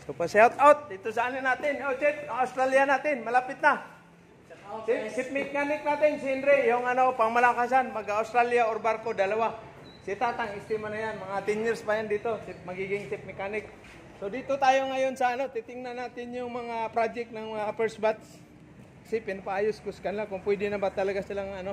So pa-shout out dito sa ano natin. Oh, Chet, Australia natin, malapit na. Si mechanic natin, si Henry, yung ano, pangmalakasan, mag-Australia or barko, dalawa. Si Tatang, estima na yan, mga 10 years pa yan dito, magiging ship mechanic. So dito tayo ngayon sa ano, titingnan natin yung mga project ng mga first batch. Kasi pinapaayos ko sa kanila kung pwede na ba talaga silang ano.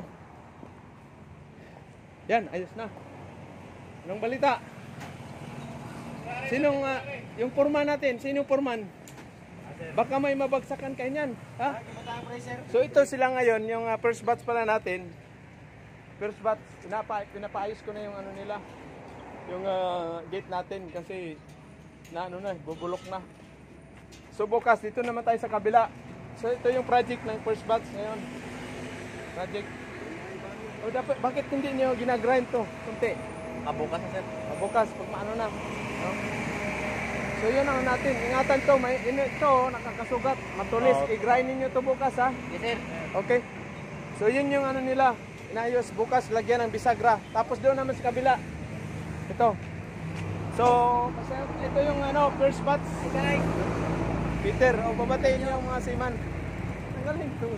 Yan, ayos na. Anong balita? Sinong, yung foreman natin, sinong foreman? Baka may mabagsakan kayo niyan. Ha? So ito sila ngayon, yung first batch pala natin. First batch, pinapaayos ko na yung ano nila. Yung gate natin kasi na ano na, bubulok na. So bukas, dito naman tayo sa kabila. So ito yung project ng first batch ngayon. Project. O dapat, bakit hindi nyo ginagrind to? Kunti. Bukas na sir. Bukas, pag maano na. No? So yun ang natin. Ingatan to, may ito, nakakasugat. Matulis. I-grind ninyo to bukas ha. Yes sir. Okay. So yun yung ano nila. Inayos bukas, lagyan ng bisagra. Tapos doon naman sa kabila. Ito. So, ito yung ano, first batch. Peter, o babatiin niyo yung mga seaman. Ang galing to.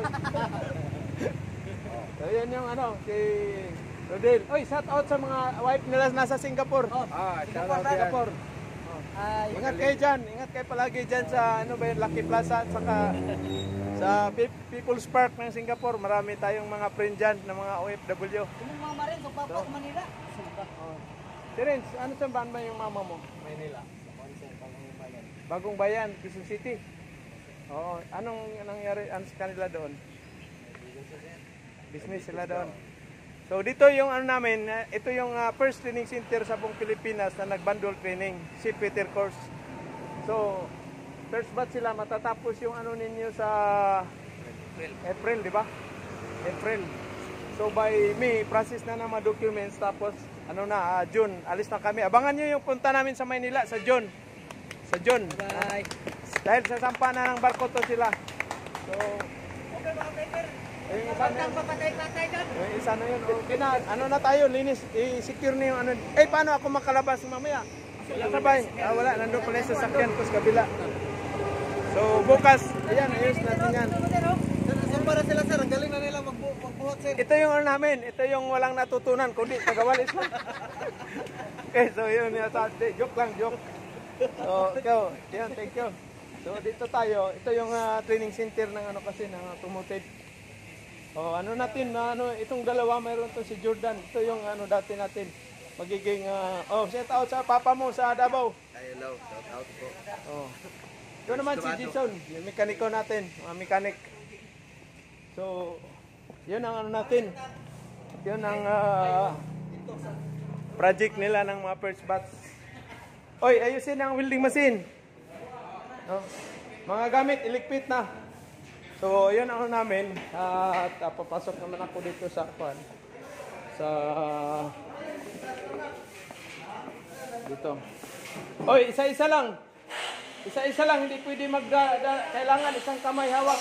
So yun yung ano, si Rodel. Oy, shout out sa mga wife nila nasa Singapore. Singapore. Ingat kayo dyan. Ingat kayo palagi dyan sa ano ba yun, Lucky Plaza at saka sa People's Park ng Singapore. Marami tayong mga friend dyan ng mga OFW. Kung mga marin, so Papa, Manila. Terence, ano sa ba yung mama mo? Manila. Bagong Bayan, Quezon City. Oo, anong nangyari sa kanila doon? Business sila doon. So dito yung ano namin, ito yung first training center sa buong Pilipinas na nagbundle training, si FITTER course. So first batch sila, matatapos yung ano ninyo sa April, di ba? April. So by May, process na ng mga documents, tapos ano na, June, alis na kami. Abangan nyo yung punta namin sa Maynila sa June. Sa June. Bye. Dahil sa sampa na ng barko to sila. So, Okay mga Peter. yung isa na yun. Papatay-patay doon. Yung isa na yun. Ano na tayo, linis. I-secure na yung ano. Eh, paano ako makalabas mamaya? Wala sabay. Wala, nandun pala sa sakyan ko sa kabila. So, bukas, ayan, ayos natin yan. Para sila sir, ang galing na nila magbuhat sir. Ito yung ano namin, ito yung walang natutunan, kundi tagawalis lang. Okay, so yun yung sabi. Joke lang, joke. So, ikaw, yun, thank you. So, dito tayo, ito yung training center ng ano kasi, ng automotive. Oh, ano natin, ano, itong dalawa, mayroon to si Jordan. Ito yung ano dati natin. Magiging, shout out sa papa mo sa Davao. Hello, shout out po. Oh. Ito naman si Jason, yung mekaniko natin, mga mekanik. So, yun ang ano natin. Yun ang project nila ng mga first batch. Oy, ayusin ang welding machine. No? Mga gamit, ilikpit na. So, yun ang ano namin. At papasok naman ako dito sa kwan. Sa dito. Oy, isa-isa lang. Isa-isa lang, hindi pwede kailangan isang kamay hawak.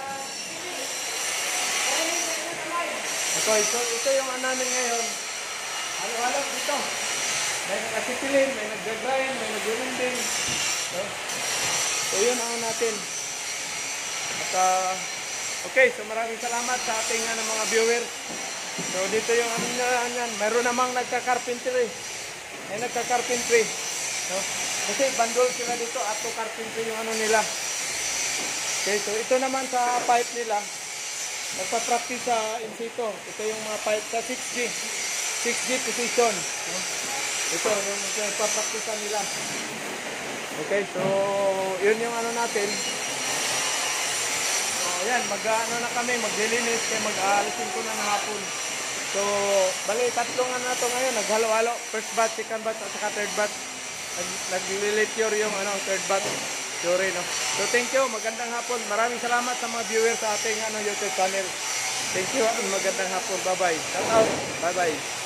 Okay, so ito yung ano namin ngayon. Halo-halo dito. May nagkasipilin, may nag-grind, may nag-runding. No? So yun ang natin. At okay, so maraming salamat sa ating mga viewers. So dito yung ano yan. Mayroon namang nagka-carpentry. May nagka-carpentry. No? Kasi bandol sila dito at carpentry yung ano nila. Okay, so ito naman sa pipe nila. Nagpa-practice sa insito. Ito yung mga pipe sa 6G position. Ito yung nagpa-practice nila. Okay, so yun yung ano natin. Ayan, mag-ano na kami, maglilinis, kaya mag-aalisin ko na ng hapon. So, bali, tatlong ano na ito ngayon, naghalo-halo. First batch, second batch, at saka third batch. Nag-lecture yung third batch. Sorry, no? So, thank you, magandang hapon. Maraming salamat sa mga viewers sa ating YouTube channel. Thank you, magandang hapon. Bye-bye. Shout out. Bye-bye.